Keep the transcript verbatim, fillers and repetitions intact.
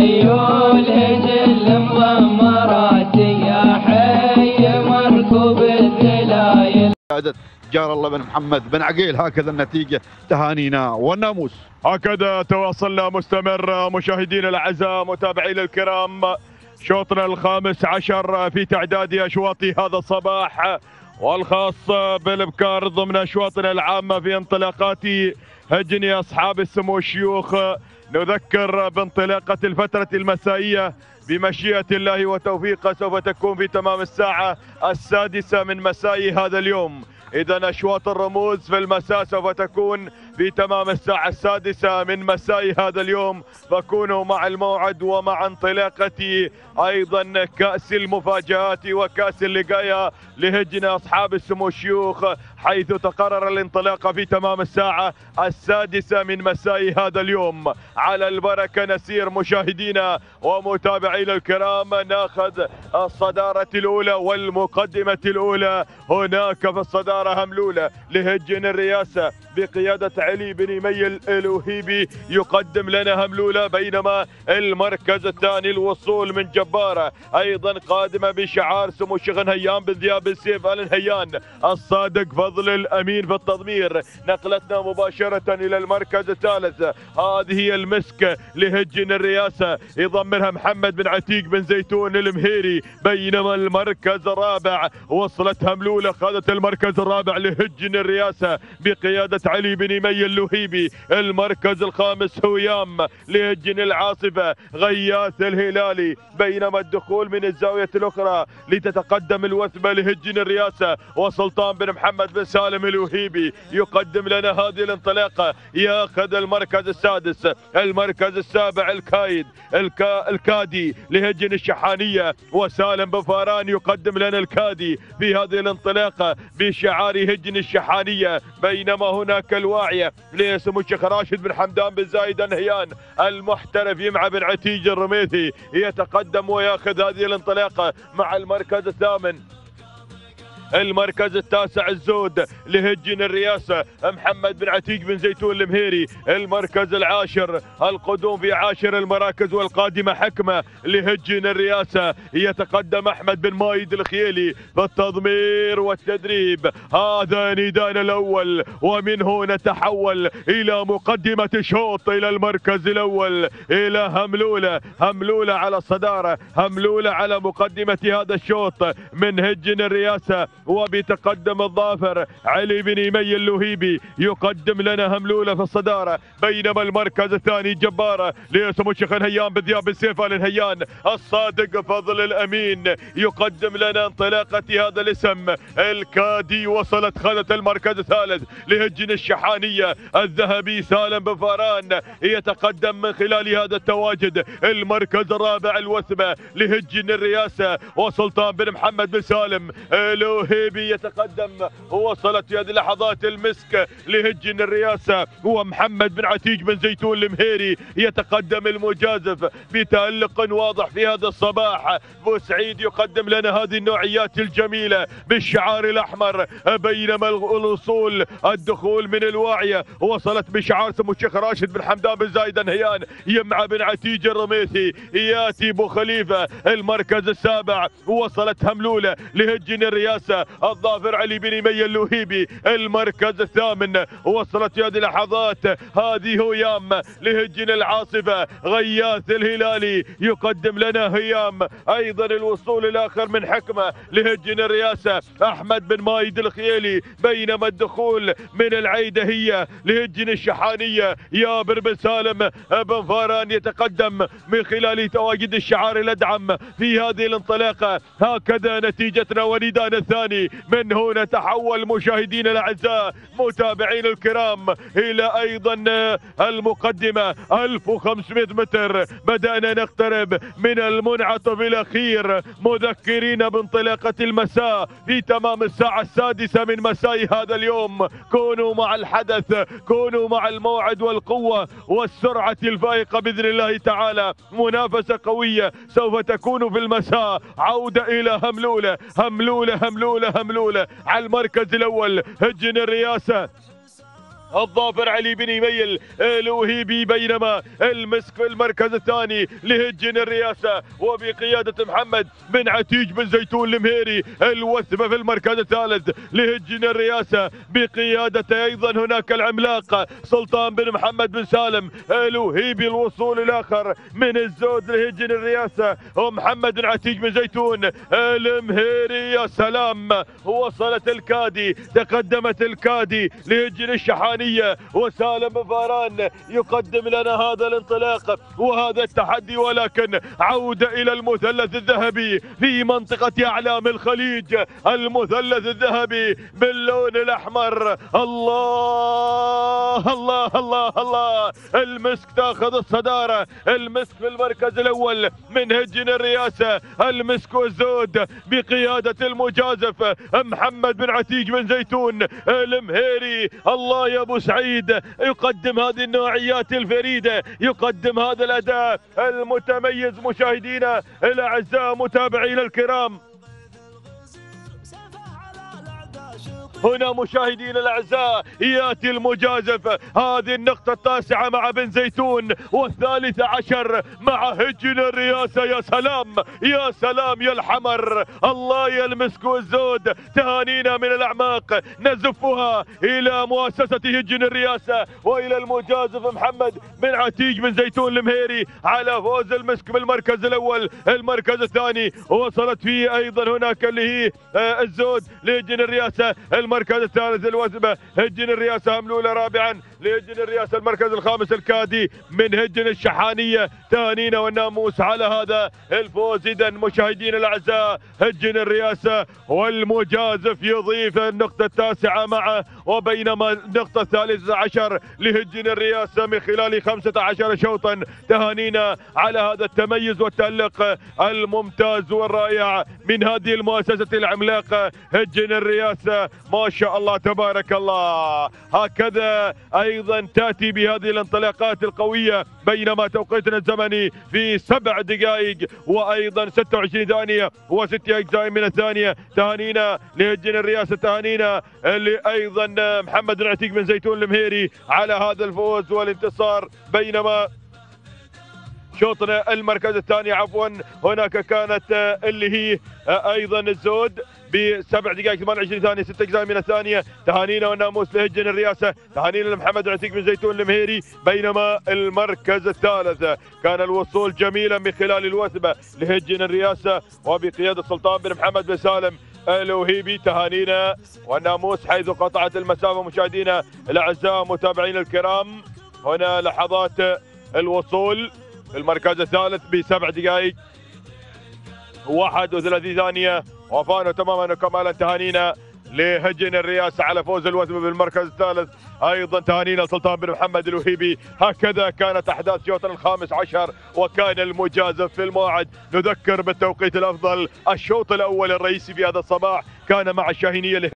خيول هجل مضمرات يا حي مركوب الذلايل. جار الله بن محمد بن عقيل. هكذا النتيجة، تهانينا والناموس. هكذا تواصلنا مستمر مشاهدينا الاعزاء متابعينا الكرام، شوطنا الخامس عشر في تعداد اشواط هذا الصباح والخاص بالابكار ضمن اشواطنا العامه في انطلاقات هجن اصحاب السمو الشيوخ. نذكر بانطلاقه الفتره المسائيه بمشيئه الله وتوفيقه سوف تكون في تمام الساعه السادسه من مساء هذا اليوم. إذا أشواط الرموز في المساء سوف تكون في تمام الساعة السادسة من مساء هذا اليوم، فكونوا مع الموعد ومع انطلاقة أيضا كأس المفاجآت وكأس اللقاية لهجن أصحاب السمو الشيوخ، حيث تقرر الانطلاق في تمام الساعة السادسة من مساء هذا اليوم. على البركة نسير مشاهدينا ومتابعينا الكرام، ناخذ الصدارة الأولى والمقدمة الأولى. هناك في الصدارة هملولة لهجن الرئاسة بقيادة علي بن ميل الوهيبي يقدم لنا هملولة، بينما المركز الثاني الوصول من جبارة أيضا قادمة بشعار سمو الشيخ نهيان بن ذياب السيف آل نهيان الصادق فضل الأمين في التضمير. نقلتنا مباشرة إلى المركز الثالث، هذه هي المسك لهجن الرئاسة يضمنها محمد بن عتيق بن زيتون المهيري، بينما المركز الرابع وصلت هملولة خاذت المركز الرابع لهجن الرئاسة بقيادة علي بن مي اللهيبي. المركز الخامس هويام لهجن العاصفة غياث الهلالي، بينما الدخول من الزاوية الأخرى لتتقدم الوثبة لهجن الرئاسة وسلطان بن محمد بن سالم الوهيبي يقدم لنا هذه الانطلاقة، ياخذ المركز السادس. المركز السابع الكايد الكا الكادي لهجن الشحانية وسالم بن فاران يقدم لنا الكادي في هذه الانطلاقة بشعار هجن الشحانية، بينما هناك الواعية لسمو الشيخ راشد بن حمدان بن زايد النهيان المحترف يمع بن عتيج الرميثي يتقدم وياخذ هذه الانطلاقة مع المركز الثامن. المركز التاسع الزود لهجن الرئاسة محمد بن عتيق بن زيتون المهيري. المركز العاشر القدوم في عاشر المراكز والقادمة حكمة لهجن الرئاسة يتقدم أحمد بن مايد الخيلي بالتضمير والتدريب. هذا ندانا الأول، ومنه نتحول إلى مقدمة شوط إلى المركز الأول إلى هملولة. هملولة على الصدارة، هملولة على مقدمة هذا الشوط من هجن الرئاسة، وبتقدم الظافر علي بن مي اللهيبي يقدم لنا هملولة في الصدارة، بينما المركز الثاني جبارة لسمو الشيخ نهيان بن ذياب السيف آل نهيان الصادق فضل الأمين يقدم لنا انطلاقة هذا الاسم. الكادي وصلت خذت المركز الثالث لهجن الشحانية الذهبي سالم بن فاران يتقدم من خلال هذا التواجد. المركز الرابع الوثبة لهجن الرئاسة وسلطان بن محمد بن سالم الوهيبي يتقدم. وصلت في هذه اللحظات المسك لهجن الرئاسة ومحمد بن عتيج بن زيتون المهيري يتقدم المجازف بتألق واضح في هذا الصباح. بوسعيد يقدم لنا هذه النوعيات الجميلة بالشعار الأحمر، بينما الوصول الدخول من الواعية وصلت بشعار سمو الشيخ راشد بن حمدان بن زايد النهيان يمع بن عتيج الرميثي ياتي بو خليفة. المركز السابع وصلت هملولة لهجن الرئاسة الظافر علي بن مي اللهيبي. المركز الثامن وصلت في هذه اللحظات هذه هيام لهجن العاصفة غياث الهلالي يقدم لنا هيام. ايضا الوصول الاخر من حكمة لهجن الرئاسة احمد بن مايد الخيلي، بينما الدخول من العيدهية لهجن الشحانية يابر بن سالم بن فاران يتقدم من خلال تواجد الشعار الادعم في هذه الانطلاقة. هكذا نتيجتنا وندانا الثاني. من هنا تحول مشاهدينا الاعزاء متابعين الكرام الى ايضا المقدمة ألف وخمسمئة متر. بدأنا نقترب من المنعطف الاخير، مذكرين بانطلاقة المساء في تمام الساعة السادسة من مساء هذا اليوم. كونوا مع الحدث، كونوا مع الموعد والقوة والسرعة الفائقة بإذن الله تعالى. منافسة قوية سوف تكون في المساء. عودة إلى هملولة هملولة هملولة هملولة على المركز الأول هجن الرئاسة الظافر علي بن يميل الوهيبي، بينما المسك في المركز الثاني لهجن الرياسة وبقيادة محمد بن عتيج بن زيتون المهيري. الوثبة في المركز الثالث لهجن الرياسة بقيادة أيضا هناك العملاق سلطان بن محمد بن سالم الوهيبي. الوصول الآخر من الزود لهجن الرياسة ومحمد بن عتيج بن زيتون المهيري. يا سلام، وصلت الكادي، تقدمت الكادي لهجن الشحانية وسالم بن فاران يقدم لنا هذا الانطلاق وهذا التحدي، ولكن عودة إلى المثلث الذهبي في منطقة أعلام الخليج. المثلث الذهبي باللون الأحمر. الله الله الله الله، المسك تاخذ الصدارة، المسك في المركز الأول من هجن الرياسة. المسك والزود بقيادة المجازف محمد بن عتيج بن زيتون المهيري. الله يا أبو سعيد، يقدم هذه النوعيات الفريدة، يقدم هذا الأداء المتميز. مشاهدينا الأعزاء متابعينا الكرام، هنا مشاهدينا الاعزاء ياتي المجازف، هذه النقطة التاسعة مع بن زيتون والثالثة عشر مع هجن الرياسة. يا سلام يا سلام يا الحمر، الله يا المسك والزود. تهانينا من الاعماق نزفها الى مؤسسة هجن الرياسة والى المجازف محمد بن عتيج بن زيتون المهيري على فوز المسك بالمركز الاول. المركز الثاني وصلت فيه ايضا هناك اللي هي الزود لهجن الرياسة. المركز الثالث الوثبة هجن الرياسة هملولة. رابعا لهجن الرياسة المركز الخامس الكادي من هجن الشحانية. تهانينا والناموس على هذا الفوز. إذا مشاهدينا الأعزاء هجن الرياسة والمجازف يضيف النقطة التاسعة معه، وبينما النقطة الثالثة عشر لهجن الرياسة من خلال خمسة عشر شوطا. تهانينا على هذا التميز والتألق الممتاز والرائع من هذه المؤسسة العملاقة هجن الرياسة. ما شاء الله تبارك الله. هكذا ايضا تاتي بهذه الانطلاقات القويه، بينما توقيتنا الزمني في سبع دقائق وايضا ستة وعشرين ثانيه وست اجزاء من الثانيه. تهانينا لهجن الرياسه، تهانينا لايضا محمد بن عتيج بن زيتون المهيري على هذا الفوز والانتصار. بينما شوطنا المركز الثاني عفوا هناك كانت اللي هي ايضا الزود بسبع دقائق ثمانية وعشرين ثانية ست اجزاء من الثانية. تهانينا والناموس لهجن الرياسة، تهانينا لمحمد بن عتيج بن زيتون المهيري. بينما المركز الثالث كان الوصول جميلا من خلال الوثبة لهجن الرياسة وبقيادة سلطان بن محمد بن سالم الوهيبي. تهانينا والناموس حيث قطعت المسافة. مشاهدينا الاعزاء متابعينا الكرام، هنا لحظات الوصول المركز الثالث بسبع دقائق واحد وثلاثين ثانية وفانا تماما وكمالا. تهانينا لهجن الرياسة على فوز الوثبة بالمركز الثالث. ايضا تهانينا سلطان بن محمد الوهيبي. هكذا كانت احداث شوط الخامس عشر وكان المجازف في الموعد. نذكر بالتوقيت الافضل الشوط الاول الرئيسي في هذا الصباح كان مع الشاهينية